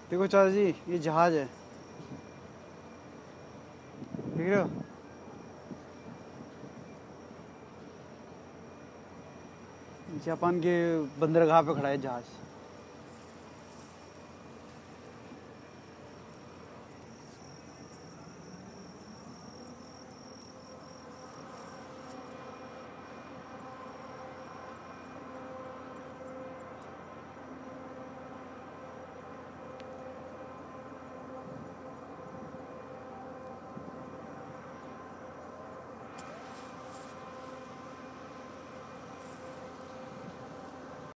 देखो चाचा जी, ये जहाज है, देख रहे हो? जापान के बंदरगाह पे खड़ा है जहाज।